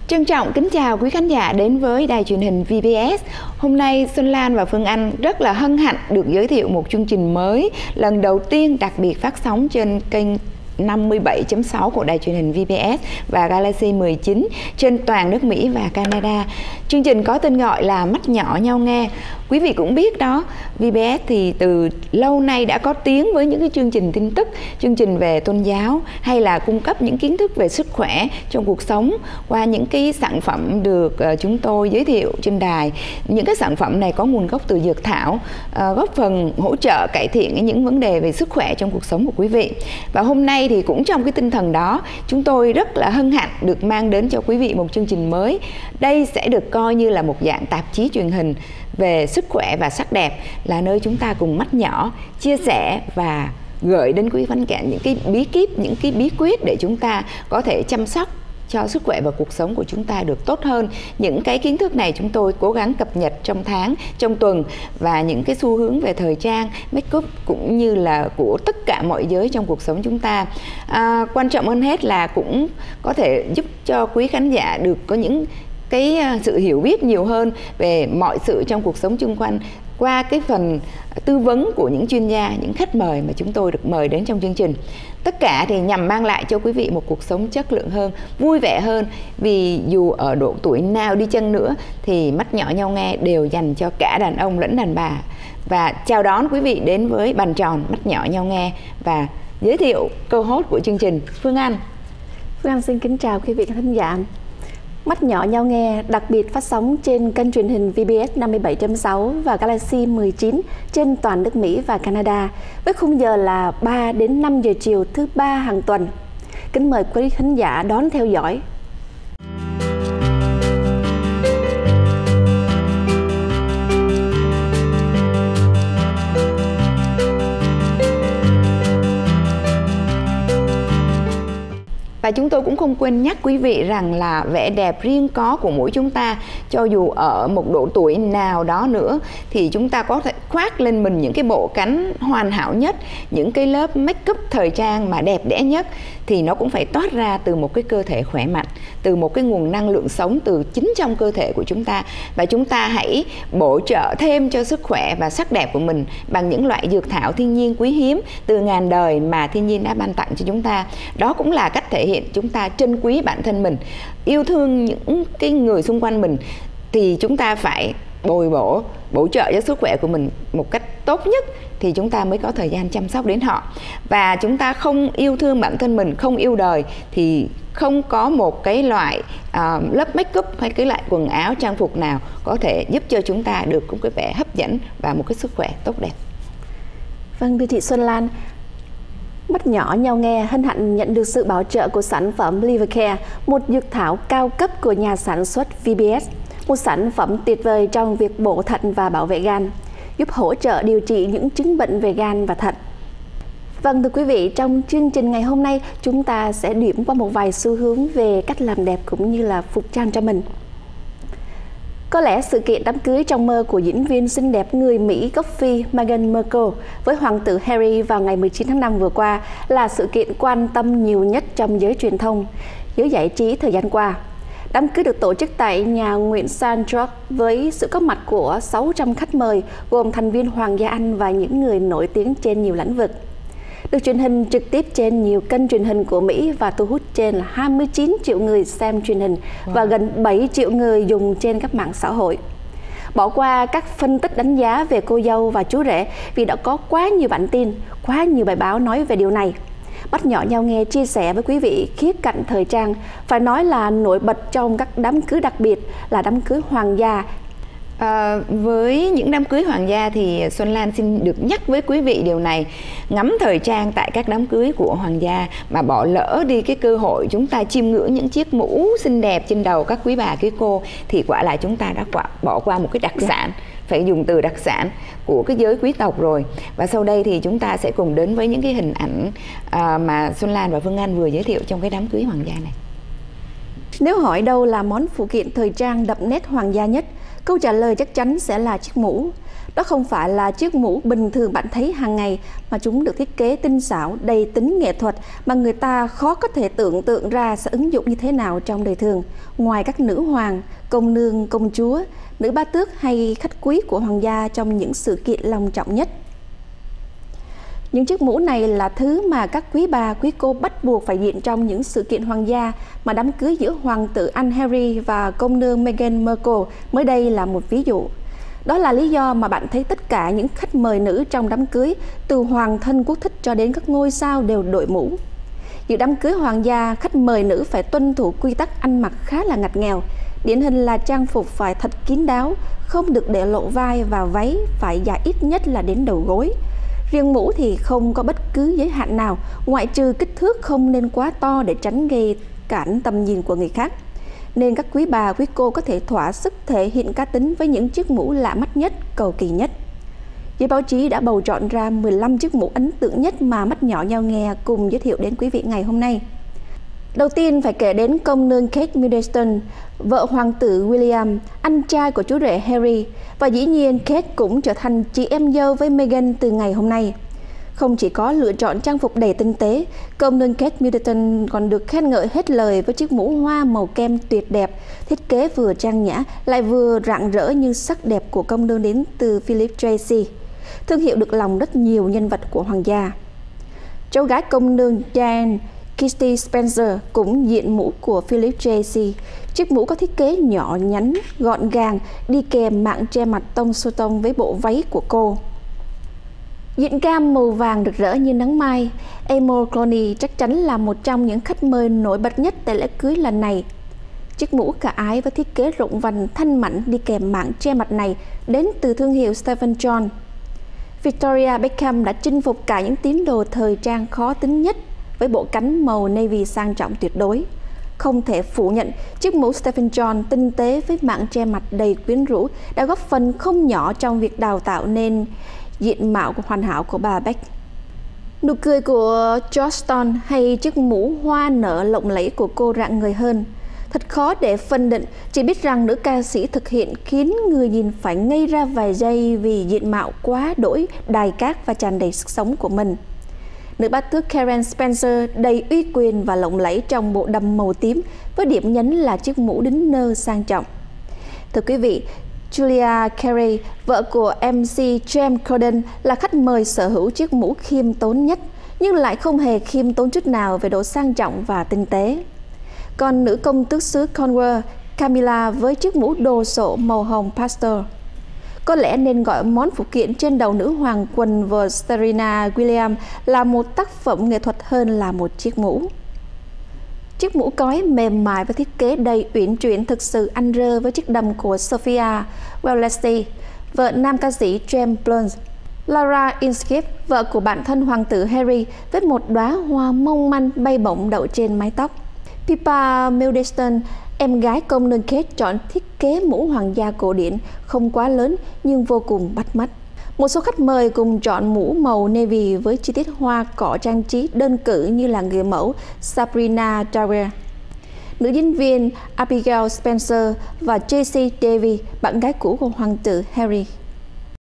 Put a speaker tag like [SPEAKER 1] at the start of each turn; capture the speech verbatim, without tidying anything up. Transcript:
[SPEAKER 1] Trân trọng kính chào quý khán giả đến với đài truyền hình vê bê ét. Hôm nay Xuân Lan và Phương Anh rất là hân hạnh được giới thiệu một chương trình mới, lần đầu tiên đặc biệt phát sóng trên kênh năm mươi bảy chấm sáu của đài truyền hình vê bê ét và Galaxy mười chín trên toàn nước Mỹ và Canada. Chương trình có tên gọi là Mắt Nhỏ Nhau Nghe. Quý vị cũng biết đó, vê bê ét thì từ lâu nay đã có tiếng với những cái chương trình tin tức, chương trình về tôn giáo hay là cung cấp những kiến thức về sức khỏe trong cuộc sống qua những cái sản phẩm được chúng tôi giới thiệu trên đài. Những cái sản phẩm này có nguồn gốc từ dược thảo, góp phần hỗ trợ cải thiện những vấn đề về sức khỏe trong cuộc sống của quý vị. Và hôm nay thì cũng trong cái tinh thần đó, chúng tôi rất là hân hạnh được mang đến cho quý vị một chương trình mới. Đây sẽ được coi như là một dạng tạp chí truyền hình về sức khỏe và sắc đẹp, là nơi chúng ta cùng mắt nhỏ chia sẻ và gửi đến quý khán giả những cái bí kíp, những cái bí quyết để chúng ta có thể chăm sóc cho sức khỏe và cuộc sống của chúng ta được tốt hơn. Những cái kiến thức này chúng tôi cố gắng cập nhật trong tháng, trong tuần, và những cái xu hướng về thời trang, make up cũng như là của tất cả mọi giới trong cuộc sống chúng ta. À, quan trọng hơn hết là cũng có thể giúp cho quý khán giả được có những cái sự hiểu biết nhiều hơn về mọi sự trong cuộc sống xung quanh qua cái phần tư vấn của những chuyên gia, những khách mời mà chúng tôi được mời đến trong chương trình. Tất cả thì nhằm mang lại cho quý vị một cuộc sống chất lượng hơn, vui vẻ hơn, vì dù ở độ tuổi nào đi chăng nữa thì Mắt Nhỏ Nhau Nghe đều dành cho cả đàn ông lẫn đàn bà. Và chào đón quý vị đến với bàn tròn Mắt Nhỏ Nhau Nghe và giới thiệu co-host của chương trình, Phương Anh.
[SPEAKER 2] Phương Anh xin kính chào quý vị khán giả. Mắt Nhỏ Nhau Nghe đặc biệt phát sóng trên kênh truyền hình vê bê ét năm mươi bảy chấm sáu và Galaxy mười chín trên toàn nước Mỹ và Canada với khung giờ là ba đến năm giờ chiều thứ ba hàng tuần. Kính mời quý khán giả đón theo dõi.
[SPEAKER 1] Và chúng tôi cũng không quên nhắc quý vị rằng là vẻ đẹp riêng có của mỗi chúng ta, cho dù ở một độ tuổi nào đó nữa, thì chúng ta có thể khoác lên mình những cái bộ cánh hoàn hảo nhất, những cái lớp make up thời trang mà đẹp đẽ nhất, thì nó cũng phải toát ra từ một cái cơ thể khỏe mạnh, từ một cái nguồn năng lượng sống từ chính trong cơ thể của chúng ta. Và chúng ta hãy bổ trợ thêm cho sức khỏe và sắc đẹp của mình bằng những loại dược thảo thiên nhiên quý hiếm từ ngàn đời mà thiên nhiên đã ban tặng cho chúng ta. Đó cũng là cách thể hiện chúng ta trân quý bản thân mình, yêu thương những cái người xung quanh mình, thì chúng ta phải bồi bổ, bổ trợ cho sức khỏe của mình một cách tốt nhất thì chúng ta mới có thời gian chăm sóc đến họ. Và chúng ta không yêu thương bản thân mình, không yêu đời thì không có một cái loại uh, lớp make up hay cái loại quần áo trang phục nào có thể giúp cho chúng ta được một cái vẻ hấp dẫn và một cái sức khỏe tốt đẹp.
[SPEAKER 2] Vâng, thưa chị Xuân Lan, Mắt Nhỏ Nhau Nghe hân hạnh nhận được sự bảo trợ của sản phẩm Livercare, một dược thảo cao cấp của nhà sản xuất vê bê ét, một sản phẩm tuyệt vời trong việc bổ thận và bảo vệ gan, giúp hỗ trợ điều trị những chứng bệnh về gan và thận. Vâng, thưa quý vị, trong chương trình ngày hôm nay chúng ta sẽ điểm qua một vài xu hướng về cách làm đẹp cũng như là phục trang cho mình. Có lẽ sự kiện đám cưới trong mơ của diễn viên xinh đẹp người Mỹ gốc Phi Meghan Markle với hoàng tử Harry vào ngày mười chín tháng năm vừa qua là sự kiện quan tâm nhiều nhất trong giới truyền thông, giới giải trí thời gian qua. Đám cưới được tổ chức tại nhà nguyện Saint George với sự có mặt của sáu trăm khách mời gồm thành viên Hoàng gia Anh và những người nổi tiếng trên nhiều lĩnh vực. Được truyền hình trực tiếp trên nhiều kênh truyền hình của Mỹ và thu hút trên là hai mươi chín triệu người xem truyền hình và gần bảy triệu người dùng trên các mạng xã hội. Bỏ qua các phân tích đánh giá về cô dâu và chú rể vì đã có quá nhiều bản tin, quá nhiều bài báo nói về điều này. Mắt Nhỏ Nhau Nghe chia sẻ với quý vị khía cạnh thời trang phải nói là nổi bật trong các đám cưới, đặc biệt là đám cưới hoàng gia.
[SPEAKER 1] À, với những đám cưới hoàng gia thì Xuân Lan xin được nhắc với quý vị điều này: ngắm thời trang tại các đám cưới của hoàng gia mà bỏ lỡ đi cái cơ hội chúng ta chiêm ngưỡng những chiếc mũ xinh đẹp trên đầu các quý bà quý cô thì quả là chúng ta đã quả, bỏ qua một cái đặc sản, phải dùng từ đặc sản của cái giới quý tộc rồi. Và sau đây thì chúng ta sẽ cùng đến với những cái hình ảnh à, mà Xuân Lan và Phương Anh vừa giới thiệu trong cái đám cưới hoàng gia này.
[SPEAKER 2] Nếu hỏi đâu là món phụ kiện thời trang đậm nét hoàng gia nhất, câu trả lời chắc chắn sẽ là chiếc mũ. Đó không phải là chiếc mũ bình thường bạn thấy hàng ngày, mà chúng được thiết kế tinh xảo, đầy tính nghệ thuật mà người ta khó có thể tưởng tượng ra sẽ ứng dụng như thế nào trong đời thường. Ngoài các nữ hoàng, công nương, công chúa, nữ bá tước hay khách quý của hoàng gia trong những sự kiện long trọng nhất. Những chiếc mũ này là thứ mà các quý bà, quý cô bắt buộc phải diện trong những sự kiện hoàng gia, mà đám cưới giữa hoàng tử Anh Harry và công nương Meghan Markle mới đây là một ví dụ. Đó là lý do mà bạn thấy tất cả những khách mời nữ trong đám cưới, từ hoàng thân quốc thích cho đến các ngôi sao đều đội mũ. Dự đám cưới hoàng gia, khách mời nữ phải tuân thủ quy tắc ăn mặc khá là ngặt nghèo. Điển hình là trang phục phải thật kín đáo, không được để lộ vai, và váy phải dài ít nhất là đến đầu gối. Riêng mũ thì không có bất cứ giới hạn nào, ngoại trừ kích thước không nên quá to để tránh gây cản tầm nhìn của người khác. Nên các quý bà, quý cô có thể thỏa sức thể hiện cá tính với những chiếc mũ lạ mắt nhất, cầu kỳ nhất. Giới báo chí đã bầu chọn ra mười lăm chiếc mũ ấn tượng nhất mà mắt nhỏ nhau nghe cùng giới thiệu đến quý vị ngày hôm nay. Đầu tiên phải kể đến công nương Kate Middleton, vợ hoàng tử William, anh trai của chú rể Harry, và dĩ nhiên Kate cũng trở thành chị em dâu với Meghan từ ngày hôm nay. Không chỉ có lựa chọn trang phục đầy tinh tế, công nương Kate Middleton còn được khen ngợi hết lời với chiếc mũ hoa màu kem tuyệt đẹp, thiết kế vừa trang nhã lại vừa rạng rỡ như sắc đẹp của công nương đến từ Philip Tracy, thương hiệu được lòng rất nhiều nhân vật của hoàng gia. Cháu gái công nương Diane, Kirsty Spencer, cũng diện mũ của Philip Tracy. Chiếc mũ có thiết kế nhỏ nhắn, gọn gàng, đi kèm mạng che mặt tông su tông với bộ váy của cô. Diện cam màu vàng rực rỡ như nắng mai, Amor Clooney chắc chắn là một trong những khách mời nổi bật nhất tại lễ cưới lần này. Chiếc mũ khả ái với thiết kế rộng vành thanh mảnh đi kèm mạng che mặt này đến từ thương hiệu Stephen John. Victoria Beckham đã chinh phục cả những tín đồ thời trang khó tính nhất với bộ cánh màu navy sang trọng tuyệt đối. Không thể phủ nhận, chiếc mũ Stephen John tinh tế với mạng che mặt đầy quyến rũ đã góp phần không nhỏ trong việc đào tạo nên diện mạo hoàn hảo của bà Beck. Nụ cười của Johnston hay chiếc mũ hoa nở lộng lẫy của cô rạng người hơn. Thật khó để phân định, chỉ biết rằng nữ ca sĩ thực hiện khiến người nhìn phải ngây ra vài giây vì diện mạo quá đỗi đài cát và tràn đầy sức sống của mình. Nữ bá tước Karen Spencer đầy uy quyền và lộng lẫy trong bộ đầm màu tím, với điểm nhấn là chiếc mũ đính nơ sang trọng. Thưa quý vị, Julia Carey, vợ của em xê James Corden, là khách mời sở hữu chiếc mũ khiêm tốn nhất, nhưng lại không hề khiêm tốn chút nào về độ sang trọng và tinh tế. Còn nữ công tước xứ Cornwall, Camilla, với chiếc mũ đồ sộ màu hồng pastel. Có lẽ nên gọi món phụ kiện trên đầu nữ hoàng quần vợt Serena Williams là một tác phẩm nghệ thuật hơn là một chiếc mũ. Chiếc mũ cói mềm mại và thiết kế đầy uyển chuyển thực sự ăn rơ với chiếc đầm của Sophia Wellesley, vợ nam ca sĩ James Blunt. Laura Inskip, vợ của bạn thân hoàng tử Harry, với một đóa hoa mong manh bay bổng đậu trên mái tóc. Pippa Middleton, em gái công nương Kate, chọn thiết kế mũ hoàng gia cổ điển, không quá lớn nhưng vô cùng bắt mắt. Một số khách mời cùng chọn mũ màu navy với chi tiết hoa cỏ trang trí đơn cử như là người mẫu Sabrina Dawes, nữ diễn viên Abigail Spencer và Jessie Davy, bạn gái cũ của hoàng tử Harry.